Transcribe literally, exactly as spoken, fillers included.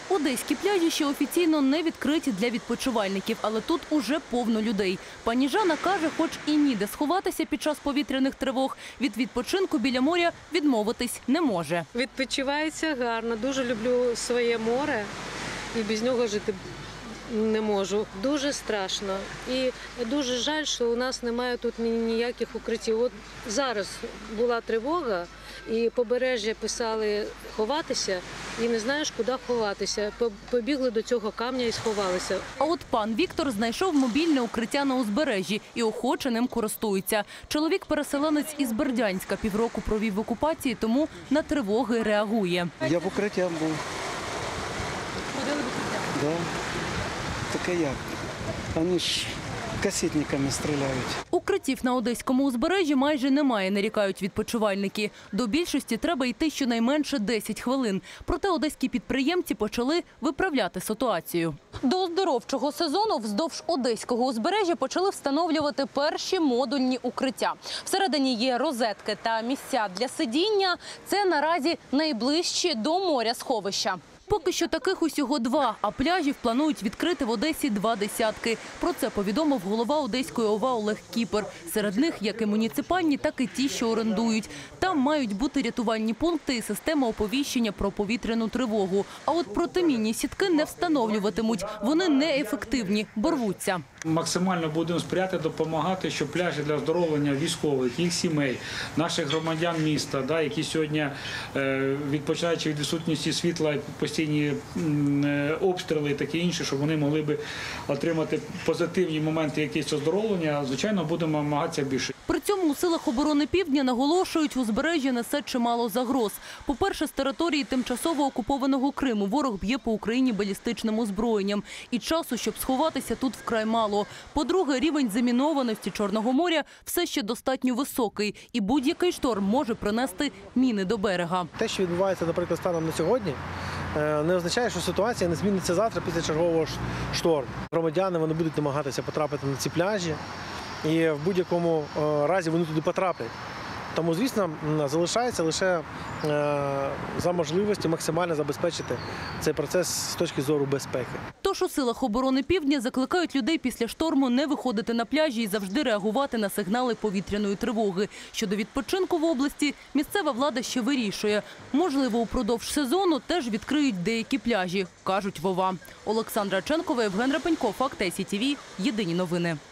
Одеські пляжі ще офіційно не відкриті для відпочивальників, але тут уже повно людей. Пані Жанна каже, хоч і ніде сховатися під час повітряних тривог, від відпочинку біля моря відмовитись не може. Відпочивається гарно, дуже люблю своє море і без нього жити не можу. Дуже страшно і дуже жаль, що у нас немає тут ніяких укриттів. От зараз була тривога і побережжя писали ховатися і не знаєш, куди ховатися. Побігли до цього камня і сховалися. А от пан Віктор знайшов мобільне укриття на узбережжі і охоче ним користується. Чоловік-переселенець із Бердянська півроку провів в окупації, тому на тривоги реагує. Я в укритті був. Ходили в укриття? Да. Таке як? Вони ж касетниками стріляють. Укриттів на одеському узбережжі майже немає, нарікають відпочивальники. До більшості треба йти щонайменше десять хвилин. Проте одеські підприємці почали виправляти ситуацію. До оздоровчого сезону вздовж одеського узбережжя почали встановлювати перші модульні укриття. Всередині є розетки та місця для сидіння. Це наразі найближчі до моря сховища. Поки що таких усього два, а пляжів планують відкрити в Одесі два десятки. Про це повідомив голова Одеської ОВА Олег Кіпер. Серед них як і муніципальні, так і ті, що орендують. Там мають бути рятувальні пункти і система оповіщення про повітряну тривогу. А от протимінні сітки не встановлюватимуть. Вони неефективні, бо рвуться. Максимально будемо сприяти, допомагати, щоб пляжі для оздоровлення військових, їх сімей, наших громадян міста, да, які сьогодні, відпочинаючи від відсутності світла, постійні обстріли і таке інше, щоб вони могли б отримати позитивні моменти якісь оздоровлення, звичайно, будемо намагатися більше. При цьому у силах оборони Півдня наголошують, узбережжя несе чимало загроз. По-перше, з території тимчасово окупованого Криму ворог б'є по Україні балістичним озброєнням. І часу, щоб сховатися, тут вкрай мало. По-друге, рівень замінованості Чорного моря все ще достатньо високий. І будь-який шторм може принести міни до берега. Те, що відбувається, наприклад, станом на сьогодні, не означає, що ситуація не зміниться завтра після чергового шторму. Громадяни вони будуть намагатися потрапити на ці пляжі. І в будь-якому разі вони туди потраплять. Тому, звісно, залишається лише за можливості максимально забезпечити цей процес з точки зору безпеки. Тож у силах оборони Півдня закликають людей після шторму не виходити на пляжі і завжди реагувати на сигнали повітряної тривоги. Щодо відпочинку в області, місцева влада ще вирішує. Можливо, упродовж сезону теж відкриють деякі пляжі, кажуть в ОВА. Олександра Ченкова, Євген Рапенько, Факти ай сі ті ві. Єдині новини.